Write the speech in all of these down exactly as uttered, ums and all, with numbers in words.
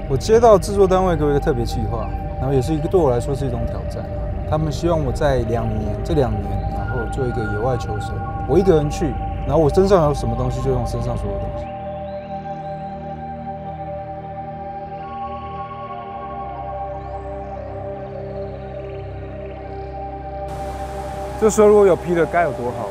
我接到制作单位给我一个特别计划，然后也是一个对我来说是一种挑战。他们希望我在两年，这两年，然后做一个野外求生，我一个人去，然后我身上有什么东西就用身上所有东西。这时候如果有劈的，该有多好！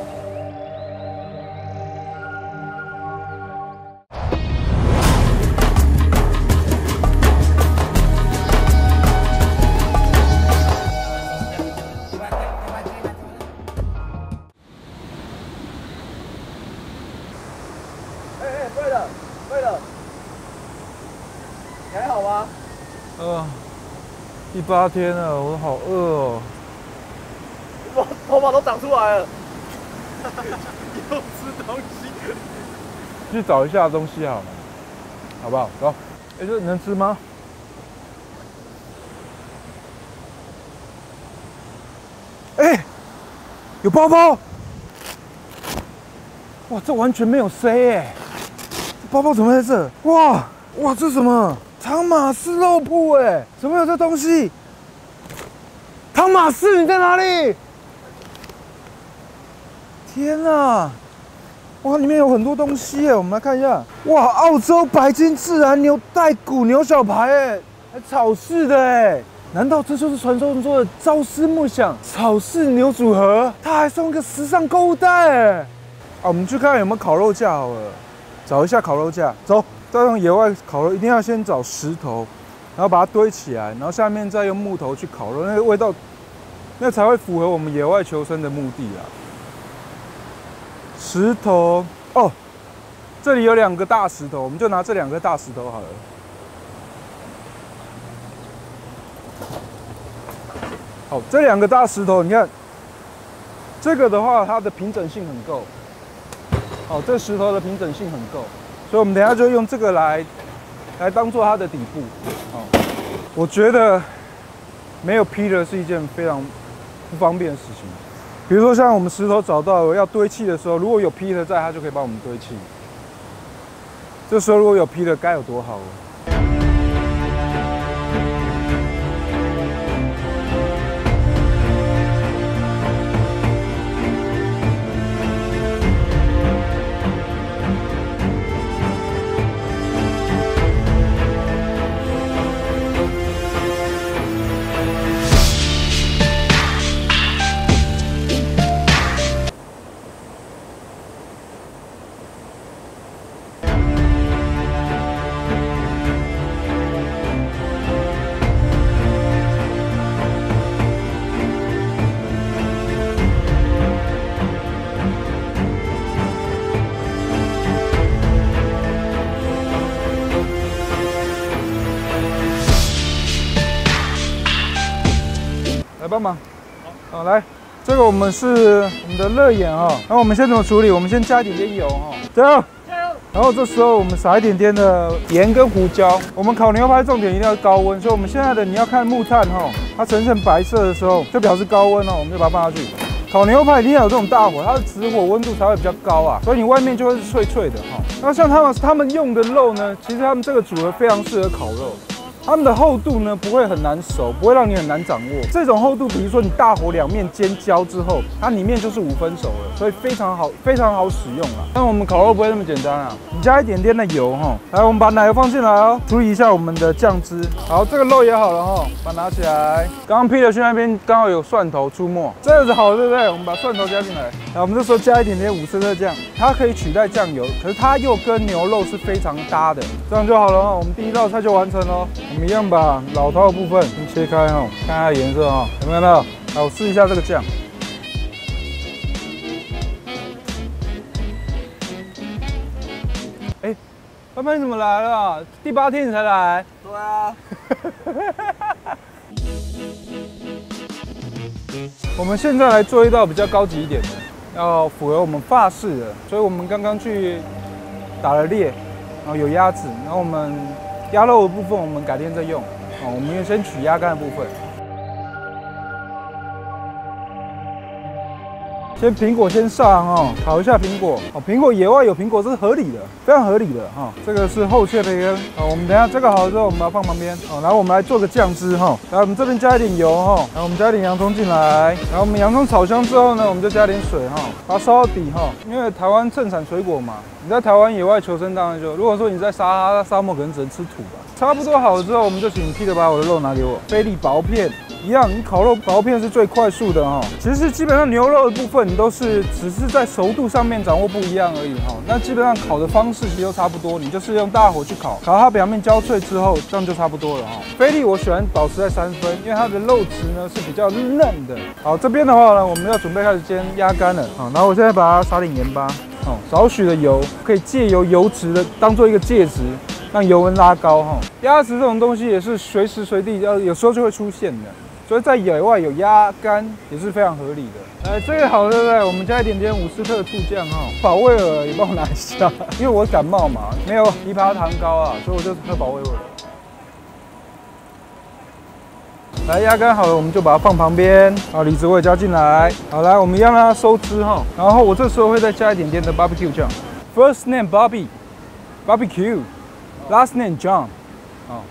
对了，对了，你还好吗？ 呃，第八天了，我好饿哦。 我头发都长出来了。又吃东西。 去找一下东西好了，好不好？走。哎，这能吃吗？哎，有包包。哇，这完全没有塞哎。 包包怎么在这？哇哇，这什么？汤马士肉铺哎，怎么有这东西？汤马士你在哪里？天哪！哇，里面有很多东西哎，我们来看一下。哇，澳洲白金自然牛带骨牛小排哎，还草饲的哎，难道这就是传说中的朝思暮想草饲牛组合？他还送个时尚购物袋哎！啊，我们去看有没有烤肉架好了。 找一下烤肉架，走。要用野外烤肉，一定要先找石头，然后把它堆起来，然后下面再用木头去烤肉，那个味道，那才会符合我们野外求生的目的啊。石头哦，这里有两个大石头，我们就拿这两个大石头好了。好，这两个大石头，你看，这个的话，它的平整性很够。 哦，这石头的平整性很够，所以我们等一下就用这个来，来当做它的底部。哦，我觉得没有劈的是一件非常不方便的事情。比如说像我们石头找到要堆砌的时候，如果有劈的在，它就可以帮我们堆砌。这时候如果有劈的，该有多好了！ 来帮忙，好来，这个我们是我们的热眼啊，然后我们先怎么处理？我们先加一点点油哈，加油，加油。然后这时候我们撒一点点的盐跟胡椒。我们烤牛排重点一定要高温，所以我们现在的你要看木炭哈，它呈现白色的时候就表示高温哦，我们就把它放下去。烤牛排一定要有这种大火，它的直火温度才会比较高啊，所以你外面就会是脆脆的哈。那像他们他们用的肉呢，其实他们这个组合非常适合烤肉。 它们的厚度呢不会很难熟，不会让你很难掌握。这种厚度，比如说你大火两面煎焦之后，它里面就是五分熟了，所以非常好，非常好使用啊。但我们烤肉不会那么简单啊，你加一点点的油哈。来，我们把奶油放进来哦，处理一下我们的酱汁。好，这个肉也好了哈，把它拿起来。刚刚 Peter 去那边刚好有蒜头出没，这样子好对不对？我们把蒜头加进来。来，我们这时候加一点点五色热酱，它可以取代酱油，可是它又跟牛肉是非常搭的，这样就好了哈。我们第一道菜就完成喽。 我们一样把老头的部分先切开哈，看它的颜色哈，有没有看到？来，我试一下这个酱。哎，班班你怎么来了？第八天你才来？ 对啊。 我们现在来做一道比较高级一点的，要符合我们法式的，所以我们刚刚去打了猎，然后有鸭子，然后我们。 鸭肉的部分我们改天再用，哦，我们先取鸭肝的部分。 先苹果先上哦，烤一下苹果哦。苹果野外有苹果，这是合理的，非常合理的哈、哦。这个是厚切培根哦。我们等一下这个好了之后，我们把它放旁边哦。然后我们来做个酱汁哈。来，我们这边加一点油哈。然后我们加一点洋葱进来。然后我们洋葱炒香之后呢，我们就加点水哈，把它烧到底哈。因为台湾盛产水果嘛，你在台湾野外求生当然就，如果说你在沙哈沙漠，可能只能吃土吧。差不多好了之后，我们就请 Peter 把我的肉拿给我，菲力薄片。一样，你烤肉薄片是最快速的哈。其实基本上牛肉的部分，你都是只是在熟度上面掌握不一样而已哈。那基本上烤的方式其实都差不多，你就是用大火去烤，烤它表面焦脆之后，这样就差不多了哈。菲力我喜欢保持在三分，因为它的肉质呢是比较嫩的。好，这边的话呢，我们要准备开始煎鸭肝了啊。然后我现在把它撒点盐巴，哦，少许的油，可以借由油脂的当做一个介质。让油温拉高哈，鸭子这种东西也是随时随地要有时候就会出现的，所以在野外有鸭肝也是非常合理的。呃，这个好，对不对？我们加一点点伍斯特醋酱哈，保卫尔也帮我拿一下，因为我感冒嘛，没有枇杷糖膏啊，所以我就喝保卫尔。来，鸭肝好了，我们就把它放旁边，好，李子我也加进来。好，来，我们一样让它收汁哈，然后我这时候会再加一点点的 barbecue 酱 ，first name Bobby barbecue。Last name John， 哦，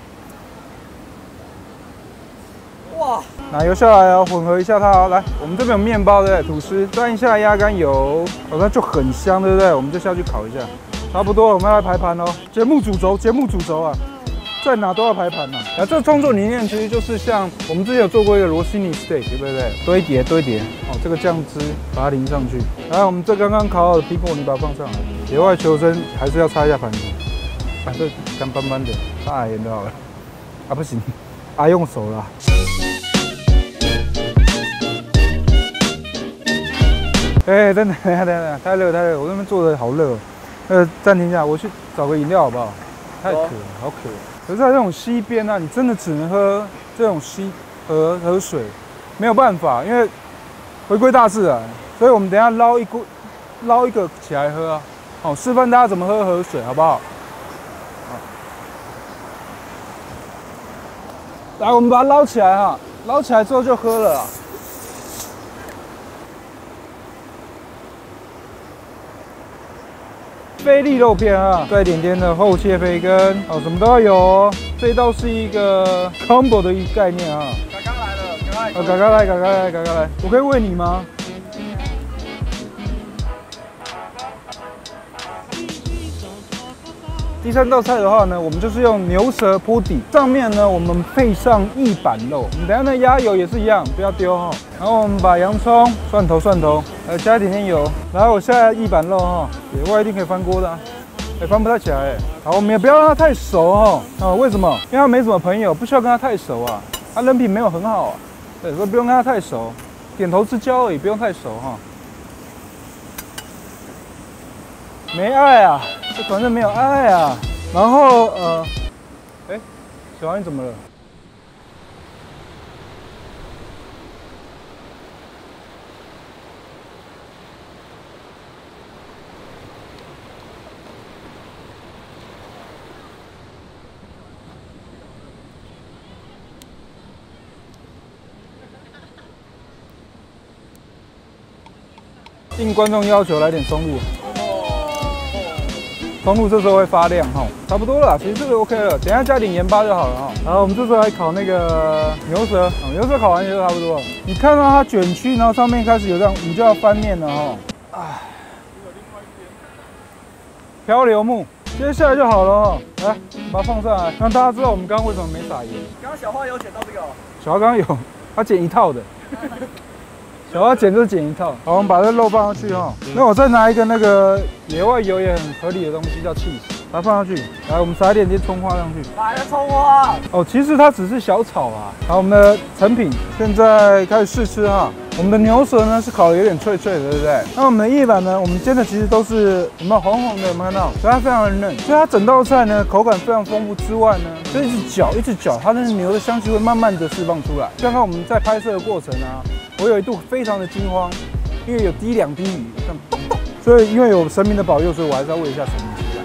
哇，奶油下来哦，混合一下它哦。来，我们这边有面包对不对？吐司，沾一下鸭肝油，哦，那就很香，对不对？我们就下去烤一下，差不多了，我们要来排盘哦。节目主轴，节目主轴啊，在哪都要排盘呐。啊，这个创作理念其实就是像我们之前有做过一个罗西尼 steak， 对不对？堆叠堆叠，哦，这个酱汁把它淋上去。来，我们这刚刚烤好的苹果，你把它放上来。野外求生还是要擦一下盘子。啊，这干斑斑的，擦海盐就好了。啊，不行，啊，用手啦。哎、欸，等等等等等，太热太热，我那边坐的好热、喔。呃，暂停一下，我去找个饮料好不好？太渴了，好渴。可是在这种溪边啊，你真的只能喝这种溪河河水，没有办法，因为回归大自然。所以我们等一下捞一锅，捞一个起来喝啊。好，示范大家怎么喝河水，好不好？来，我们把它捞起来哈，捞起来之后就喝了啦。菲力肉片啊，再一点点的厚切培根，哦，什么都要有哦。这一道是一个 combo 的一个概念啊。 嘎嘎来了，嘎嘎来， 嘎嘎来，嘎嘎来，嘎嘎来，我可以喂你吗？第三道菜的话呢，我们就是用牛舌铺底，上面呢我们配上一板肉。我们等一下那鸭油也是一样，不要丢哈。然后我们把洋葱、蒜头、蒜头，呃，加一点点油。然后我下一板肉哈，野外一定可以翻锅的、啊，哎，翻不太起来哎。好，我们也不要让它太熟哈。啊，为什么？因为它没什么朋友，不需要跟它太熟啊。它人品没有很好啊，对，所以不用跟它太熟，点头之交而已，不用太熟哈。没爱啊。这团队没有爱啊，然后呃，哎，小王你怎么了？应观众要求来点松露。松露这时候会发亮哈，差不多了，其实这个 OK 了，等一下加点盐巴就好了哈。然后我们这时候来烤那个牛舌，牛舌烤完也就差不多了。你看到它卷曲，然后上面开始有这样，你就要翻面了哈。啊，漂流木，接下来就好了哈。来，把它放上来，让大家知道我们刚刚为什么没撒盐。 刚刚小花有捡到这个、哦， 小花刚刚有，他捡一套的。小花剪就是剪一套，好，我们把这肉放上去哈。那我再拿一个那个野外油也很合理的东西，叫 cheese， 把它放上去。来，我们撒一点点葱花上去。 来了葱花。哦， 其实它只是小炒啊。好，我们的成品现在开始试吃哈。我们的牛舌呢是烤的有点脆脆的，对不对？那我们的叶板呢，我们煎的其实都是有没有红红的，有没有看到？所以它非常的嫩，所以它整道菜呢口感非常丰富之外呢，就一直搅一直搅，它的牛的香气会慢慢的释放出来。刚刚我们在拍摄的过程啊。我有一度非常的惊慌，因为有滴两滴雨，这样咚咚，所以因为有神明的保佑，所以我还是要喂一下神明吃饭。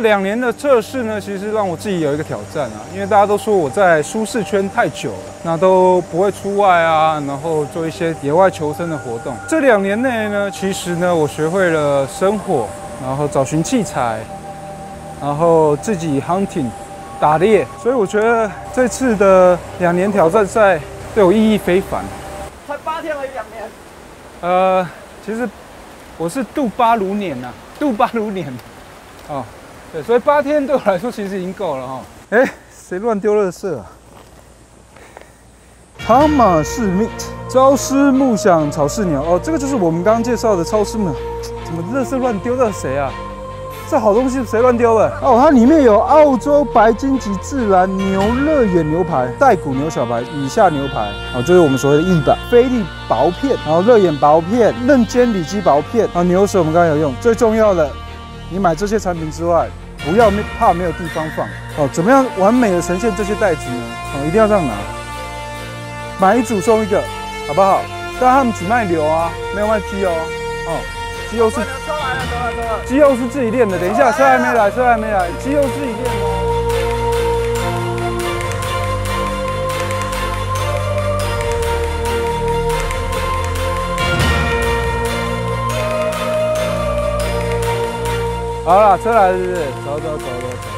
两年的测试呢，其实让我自己有一个挑战啊，因为大家都说我在舒适圈太久了，那都不会出外啊，然后做一些野外求生的活动。这两年内呢，其实呢，我学会了生火，然后找寻器材，然后自己 hunting 打猎，所以我觉得这次的两年挑战赛对我意义非凡。 才八天而已，两年。 呃，其实我是度八如年呐、啊，度八如年。哦，对，所以八天对我来说其实已经够了哈。哎，谁乱丢垃圾啊？汤马士 meat 朝思暮想草饲鸟哦，这个就是我们刚刚介绍的超市嘛。怎么垃圾乱丢？这是谁啊？这好东西谁乱丢的？哦，它里面有澳洲白金级自然牛肋眼牛排、带骨牛小排、以下牛排，哦，就是我们所谓的翼板、菲力薄片，然后肋眼薄片、嫩煎里脊薄片，啊，牛舌我们刚刚有用。最重要的，你买这些产品之外，不要怕没有地方放。哦，怎么样完美的呈现这些袋子呢？哦，一定要这样拿，买一组送一个，好不好？但他们只卖牛啊，没有卖鸡哦。哦。鸡肉是车来了，车来了，车来了。 鸡肉是自己练的，等一下车还没来，车还没来，鸡肉自己练哦。好了，车来了是不是？走走走走走。